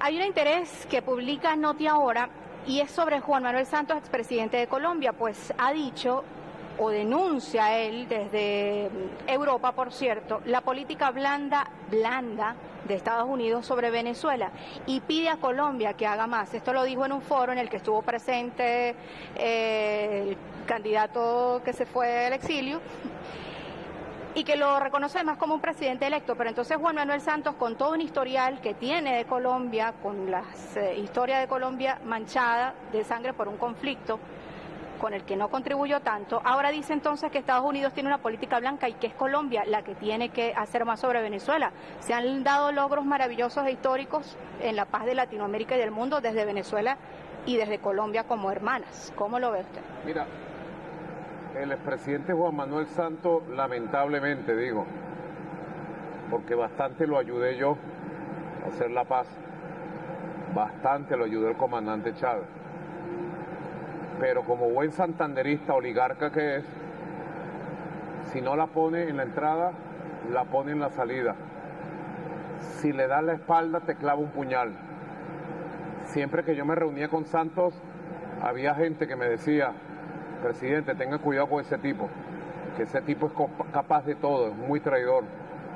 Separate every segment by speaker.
Speaker 1: Hay un interés que publica Noti Ahora y es sobre Juan Manuel Santos, expresidente de Colombia, pues ha dicho o denuncia él desde Europa, por cierto, la política blanda de Estados Unidos sobre Venezuela y pide a Colombia que haga más. Esto lo dijo en un foro en el que estuvo presente el candidato que se fue al exilio y que lo reconoce además como un presidente electo. Pero entonces Juan Manuel Santos, con todo un historial que tiene de Colombia, con la historia de Colombia manchada de sangre por un conflicto con el que no contribuyó tanto, ahora dice entonces que Estados Unidos tiene una política blanca y que es Colombia la que tiene que hacer más sobre Venezuela. Se han dado logros maravillosos e históricos en la paz de Latinoamérica y del mundo desde Venezuela y desde Colombia como hermanas. ¿Cómo lo ve usted?
Speaker 2: Mira, el expresidente Juan Manuel Santos, lamentablemente digo, porque bastante lo ayudé yo a hacer la paz, bastante lo ayudó el comandante Chávez, pero como buen santanderista, oligarca que es, si no la pone en la entrada, la pone en la salida. Si le das la espalda, te clava un puñal. Siempre que yo me reunía con Santos, había gente que me decía: presidente, tenga cuidado con ese tipo, que ese tipo es capaz de todo, es muy traidor.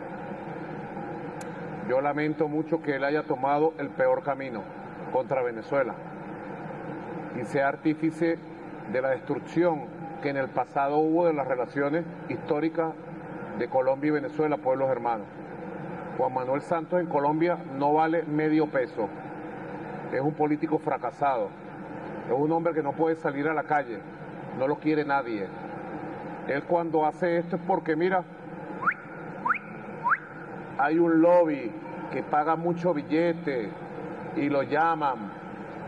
Speaker 2: Yo lamento mucho que él haya tomado el peor camino contra Venezuela y sea artífice de la destrucción que en el pasado hubo de las relaciones históricas de Colombia y Venezuela, pueblos hermanos. Juan Manuel Santos en Colombia no vale medio peso, es un político fracasado, es un hombre que no puede salir a la calle, no lo quiere nadie. Él cuando hace esto es porque, mira, hay un lobby que paga mucho billete y lo llaman.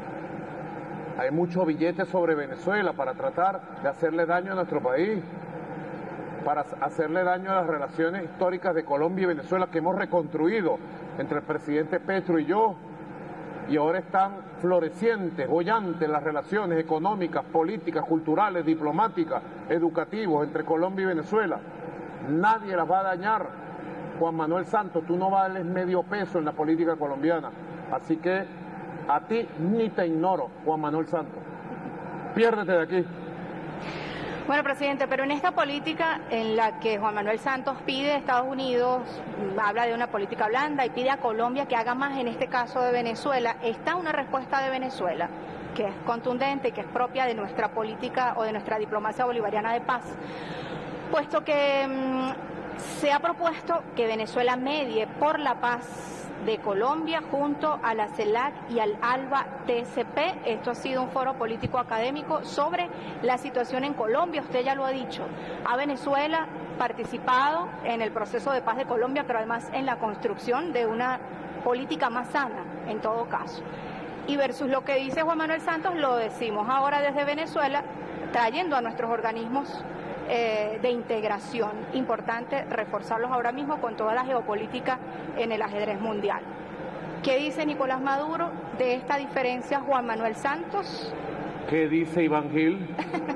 Speaker 2: Hay mucho billete sobre Venezuela para tratar de hacerle daño a nuestro país, para hacerle daño a las relaciones históricas de Colombia y Venezuela que hemos reconstruido entre el presidente Petro y yo. Y ahora están florecientes, bollantes las relaciones económicas, políticas, culturales, diplomáticas, educativos entre Colombia y Venezuela. Nadie las va a dañar. Juan Manuel Santos, tú no vales medio peso en la política colombiana. Así que a ti ni te ignoro, Juan Manuel Santos. Piérdete de aquí.
Speaker 1: Bueno, presidente, pero en esta política en la que Juan Manuel Santos pide a Estados Unidos, habla de una política blanda y pide a Colombia que haga más en este caso de Venezuela, está una respuesta de Venezuela que es contundente, que es propia de nuestra política o de nuestra diplomacia bolivariana de paz, puesto que se ha propuesto que Venezuela medie por la paz de Colombia junto a la CELAC y al ALBA-TCP. Esto ha sido un foro político académico sobre la situación en Colombia. Usted ya lo ha dicho, a Venezuela participado en el proceso de paz de Colombia, pero además en la construcción de una política más sana en todo caso. Y versus lo que dice Juan Manuel Santos, lo decimos ahora desde Venezuela, trayendo a nuestros organismos de integración. Importante reforzarlos ahora mismo con toda la geopolítica en el ajedrez mundial. ¿Qué dice Nicolás Maduro de esta diferencia, Juan Manuel Santos?
Speaker 2: ¿Qué dice Iván Gil?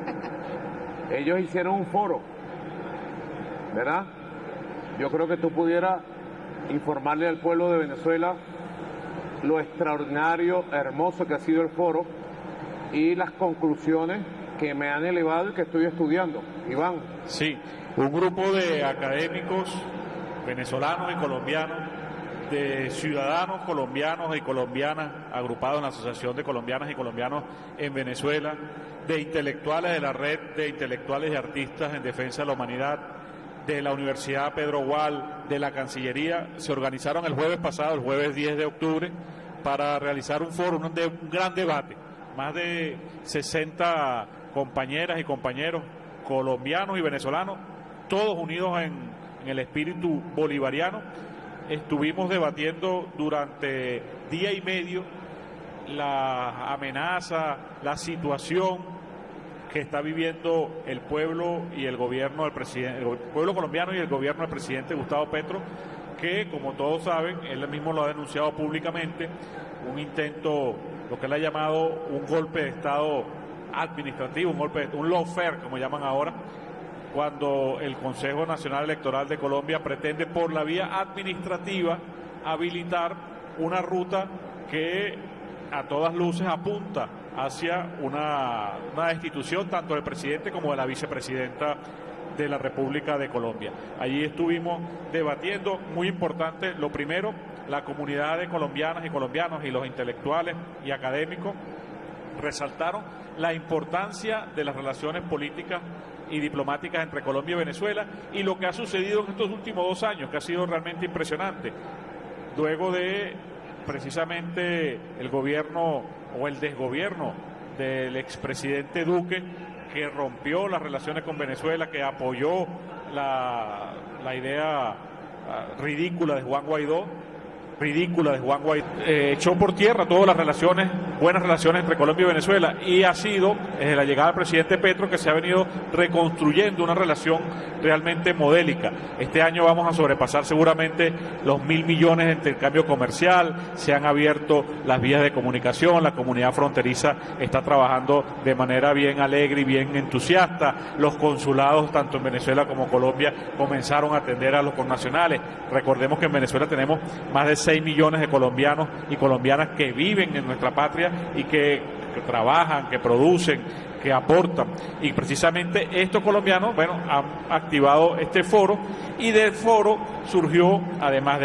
Speaker 2: Ellos hicieron un foro, ¿verdad? Yo creo que tú pudieras informarle al pueblo de Venezuela lo extraordinario, hermoso que ha sido el foro y las conclusiones que me han elevado y que estoy estudiando. Iván.
Speaker 3: Sí, un grupo de académicos venezolanos y colombianos, de ciudadanos colombianos y colombianas agrupados en la Asociación de Colombianas y Colombianos en Venezuela, de intelectuales de la Red de Intelectuales y Artistas en Defensa de la Humanidad, de la Universidad Pedro Gual, de la Cancillería, se organizaron el jueves pasado, el jueves 10 de octubre, para realizar un foro, un gran debate. Más de 60 compañeras y compañeros colombianos y venezolanos, todos unidos en el espíritu bolivariano. Estuvimos debatiendo durante día y medio la amenaza, la situación que está viviendo el pueblo y el gobierno del presidente, el pueblo colombiano y el gobierno del presidente Gustavo Petro, que como todos saben, él mismo lo ha denunciado públicamente, un intento, lo que él ha llamado un golpe de Estado administrativo, un lawfare, como llaman ahora, cuando el Consejo Nacional Electoral de Colombia pretende por la vía administrativa habilitar una ruta que a todas luces apunta hacia una destitución tanto del presidente como de la vicepresidenta de la República de Colombia. Allí estuvimos debatiendo, muy importante, lo primero, la comunidad de colombianas y colombianos y los intelectuales y académicos resaltaron la importancia de las relaciones políticas y diplomáticas entre Colombia y Venezuela y lo que ha sucedido en estos últimos 2 años, que ha sido realmente impresionante. Luego de precisamente el gobierno o el desgobierno del expresidente Duque, que rompió las relaciones con Venezuela, que apoyó la idea ridícula de Juan Guaidó, echó por tierra todas las relaciones, buenas relaciones entre Colombia y Venezuela, y ha sido desde la llegada del presidente Petro que se ha venido reconstruyendo una relación realmente modélica. Este año vamos a sobrepasar seguramente los 1.000 millones de intercambio comercial, se han abierto las vías de comunicación, la comunidad fronteriza está trabajando de manera bien alegre y bien entusiasta, los consulados tanto en Venezuela como Colombia comenzaron a atender a los connacionales. Recordemos que en Venezuela tenemos más de 6 millones de colombianos y colombianas que viven en nuestra patria y que trabajan, que producen, que aportan. Y precisamente estos colombianos, bueno, han activado este foro, y del foro surgió, además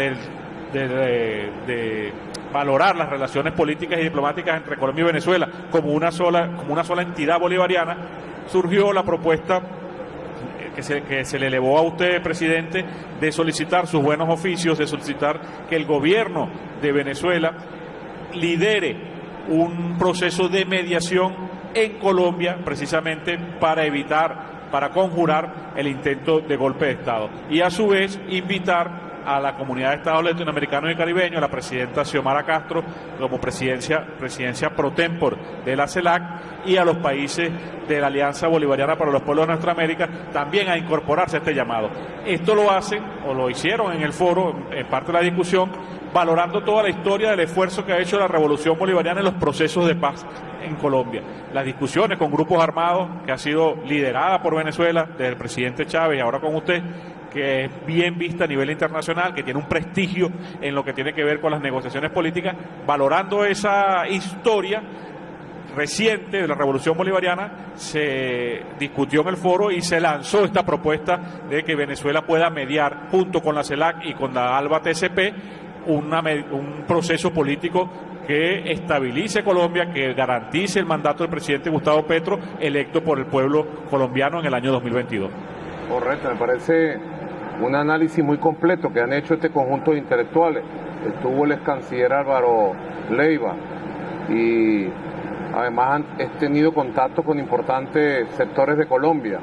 Speaker 3: de valorar las relaciones políticas y diplomáticas entre Colombia y Venezuela como una sola entidad bolivariana, surgió la propuesta que se le elevó a usted, presidente, de solicitar sus buenos oficios, de solicitar que el gobierno de Venezuela lidere un proceso de mediación en Colombia, precisamente para conjurar el intento de golpe de Estado, y a su vez invitar a la comunidad de Estados latinoamericanos y caribeños, a la presidenta Xiomara Castro como presidencia pro tempore de la CELAC, y a los países de la Alianza Bolivariana para los Pueblos de Nuestra América también a incorporarse a este llamado. Esto lo hacen, o lo hicieron en el foro, en parte de la discusión, valorando toda la historia del esfuerzo que ha hecho la Revolución Bolivariana en los procesos de paz en Colombia. Las discusiones con grupos armados, que ha sido liderada por Venezuela, desde el presidente Chávez y ahora con usted, que es bien vista a nivel internacional, que tiene un prestigio en lo que tiene que ver con las negociaciones políticas, valorando esa historia reciente de la Revolución Bolivariana, se discutió en el foro y se lanzó esta propuesta de que Venezuela pueda mediar junto con la CELAC y con la ALBA TCP un proceso político que estabilice Colombia, que garantice el mandato del presidente Gustavo Petro, electo por el pueblo colombiano en el año 2022.
Speaker 2: Correcto, me parece un análisis muy completo que han hecho este conjunto de intelectuales. Estuvo el ex canciller Álvaro Leiva y además he tenido contacto con importantes sectores de Colombia.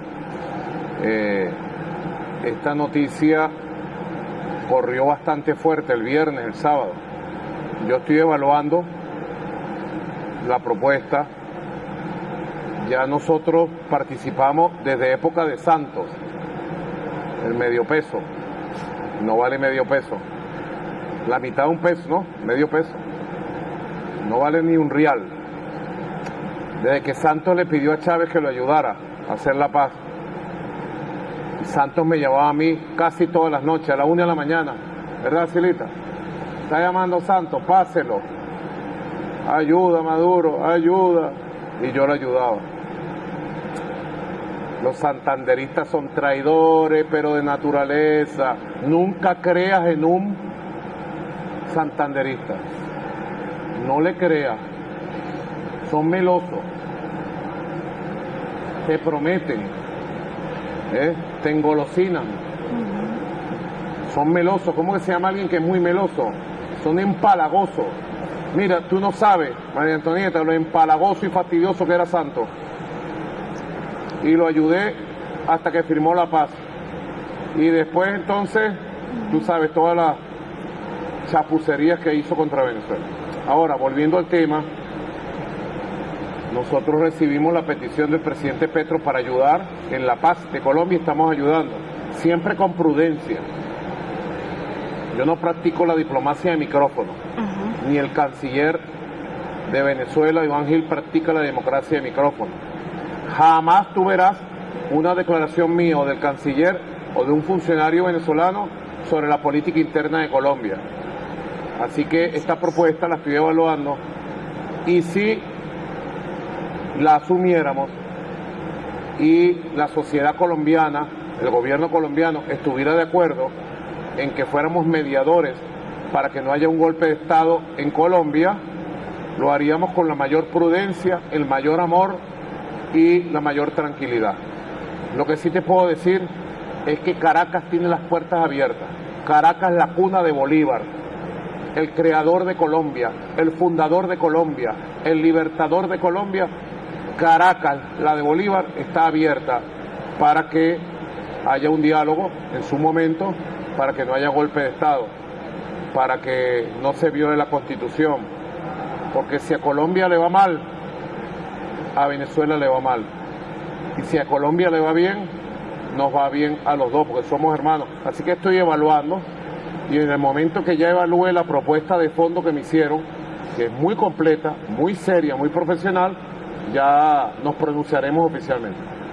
Speaker 2: Esta noticia corrió bastante fuerte el viernes, el sábado. Yo estoy evaluando la propuesta. Ya nosotros participamos desde época de Santos, el medio peso. No vale medio peso. La mitad de un peso, ¿no? Medio peso. No vale ni un real. Desde que Santos le pidió a Chávez que lo ayudara a hacer la paz. Santos me llevaba a mí casi todas las noches, a la 1 de la mañana. ¿Verdad, Silita? Está llamando Santos, páselo. Ayuda, Maduro, ayuda. Y yo lo ayudaba. Los santanderistas son traidores, pero de naturaleza. Nunca creas en un santanderista. No le creas. Son melosos. Te prometen. Te engolosinan. Son melosos. ¿Cómo que se llama alguien que es muy meloso? Son empalagosos. Mira, tú no sabes, María Antonieta, lo empalagoso y fastidioso que era Santos. Y lo ayudé hasta que firmó la paz. Y después entonces, tú sabes, todas las chapucerías que hizo contra Venezuela. Ahora, volviendo al tema, nosotros recibimos la petición del presidente Petro para ayudar en la paz de Colombia y estamos ayudando, siempre con prudencia. Yo no practico la diplomacia de micrófono, ni el canciller de Venezuela, Iván Gil, practica la democracia de micrófono. Jamás tú verás una declaración mía o del canciller o de un funcionario venezolano sobre la política interna de Colombia. Así que esta propuesta la estoy evaluando y si la asumiéramos y la sociedad colombiana, el gobierno colombiano estuviera de acuerdo en que fuéramos mediadores para que no haya un golpe de Estado en Colombia, lo haríamos con la mayor prudencia, el mayor amor y la mayor tranquilidad. Lo que sí te puedo decir es que Caracas tiene las puertas abiertas. Caracas, la cuna de Bolívar, el creador de Colombia, el fundador de Colombia, el libertador de Colombia. Caracas, la de Bolívar, está abierta para que haya un diálogo en su momento, para que no haya golpe de Estado, para que no se viole la Constitución, porque si a Colombia le va mal, a Venezuela le va mal, y si a Colombia le va bien, nos va bien a los dos, porque somos hermanos. Así que estoy evaluando, y en el momento que ya evalúe la propuesta de fondo que me hicieron, que es muy completa, muy seria, muy profesional, ya nos pronunciaremos oficialmente.